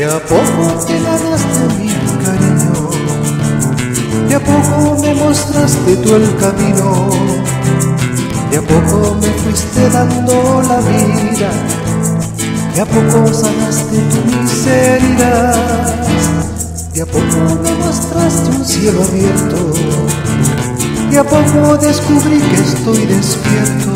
a poco te ganaste mi cariño, de a poco me mostraste tú el camino, de a poco me fuiste dando la vida, de a poco sanaste tu miseria, de a poco me mostraste un cielo abierto, de a poco descubrí que estoy despierto,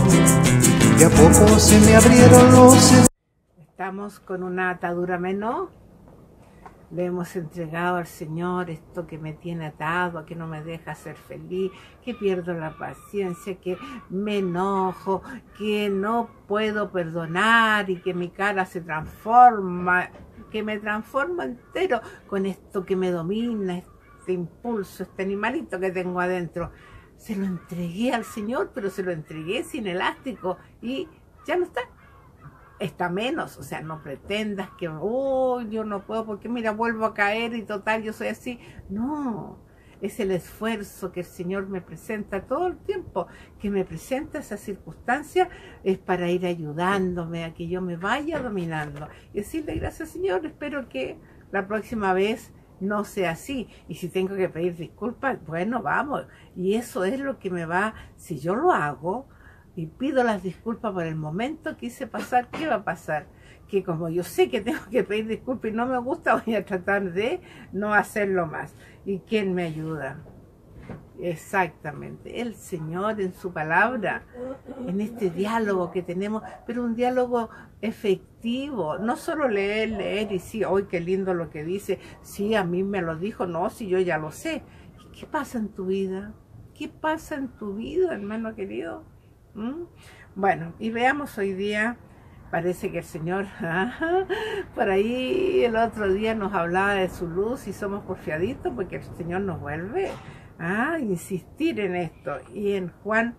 de a poco se me abrieron los... Estamos con una atadura menos. Le hemos entregado al Señor esto que me tiene atado, que no me deja ser feliz, que pierdo la paciencia, que me enojo, que no puedo perdonar y que mi cara se transforma, que me transforma entero con esto que me domina, este impulso, este animalito que tengo adentro. Se lo entregué al Señor, pero se lo entregué sin elástico y ya no está. Está menos, o sea, no pretendas que yo no puedo porque mira, vuelvo a caer y total, yo soy así. No, es el esfuerzo que el Señor me presenta todo el tiempo, que me presenta esa circunstancia, es para ir ayudándome a que yo me vaya dominando. Y decirle, gracias Señor, espero que la próxima vez no sea así. Y si tengo que pedir disculpas, bueno, vamos. Y eso es lo que me va, si yo lo hago, y pido las disculpas por el momento que hice pasar, ¿qué va a pasar? Que como yo sé que tengo que pedir disculpas y no me gusta, voy a tratar de no hacerlo más. ¿Y quién me ayuda? Exactamente, el Señor en su palabra, en este diálogo que tenemos, pero un diálogo efectivo, no solo leer y sí, hoy qué lindo lo que dice, sí, a mí me lo dijo, no, sí, yo ya lo sé. ¿Y qué pasa en tu vida? ¿Qué pasa en tu vida, hermano querido? Bueno, y veamos hoy día, parece que el Señor, por ahí el otro día nos hablaba de su luz y somos porfiaditos porque el Señor nos vuelve a insistir en esto. Y en Juan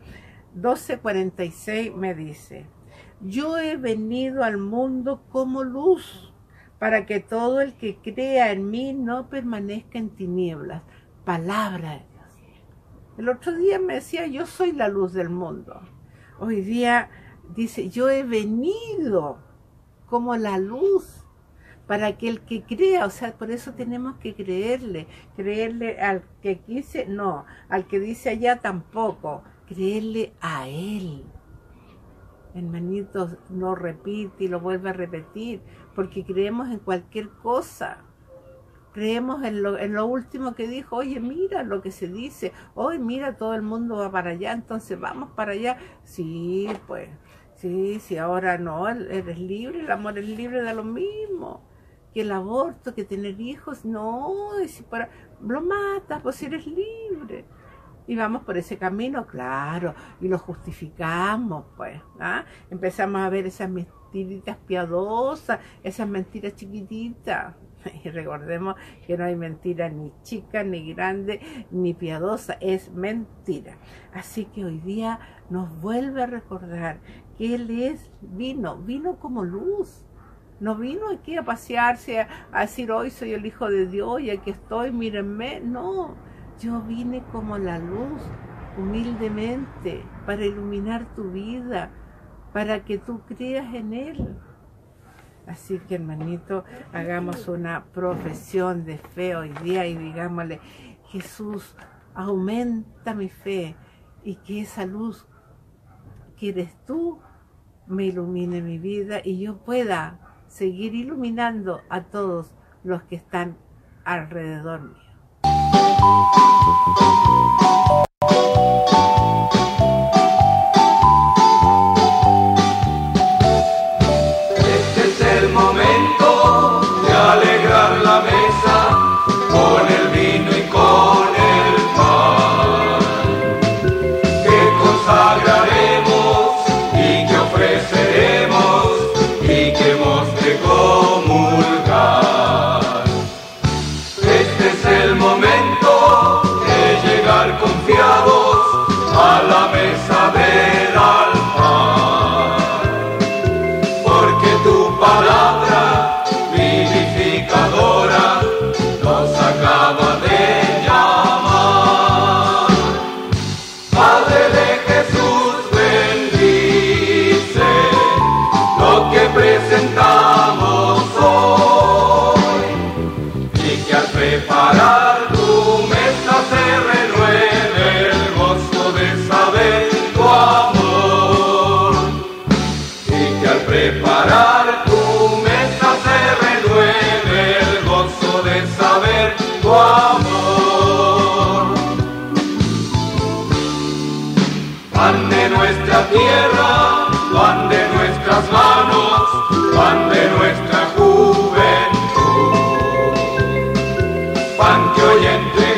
12:46 me dice, yo he venido al mundo como luz, para que todo el que crea en mí no permanezca en tinieblas. Palabra de Dios. El otro día me decía, yo soy la luz del mundo. Hoy día dice, yo he venido como la luz para que el que crea, o sea, por eso tenemos que creerle al que quise, no, al que dice allá tampoco, creerle a Él. Hermanitos, no repite y lo vuelve a repetir, porque creemos en cualquier cosa. Creemos en lo último que dijo, oye, mira lo que se dice, hoy mira, todo el mundo va para allá, entonces vamos para allá. Sí, pues, sí, ahora no, eres libre, el amor es libre, da lo mismo. Que el aborto, que tener hijos, no, y si para, lo matas, pues si eres libre. Y vamos por ese camino, claro, y lo justificamos, pues, empezamos a ver esas mentiritas piadosas, esas mentiras chiquititas. Y recordemos que no hay mentira ni chica, ni grande, ni piadosa, es mentira. Así que hoy día nos vuelve a recordar que Él vino como luz. No vino aquí a pasearse, a decir, hoy soy el Hijo de Dios y aquí estoy, mírenme. No, yo vine como la luz, humildemente, para iluminar tu vida, para que tú creas en Él. Así que, hermanito, hagamos una profesión de fe hoy día y digámosle, Jesús, aumenta mi fe y que esa luz que eres tú me ilumine mi vida y yo pueda seguir iluminando a todos los que están alrededor mío. Presentamos hoy. que al preparar tu mesa se renueve el gozo de saber tu amor. Y que al preparar tu mesa se renueve el gozo de saber tu amor. Pan de nuestra tierra, pan de nuestras manos, pan de nuestra juventud, pan que hoy entre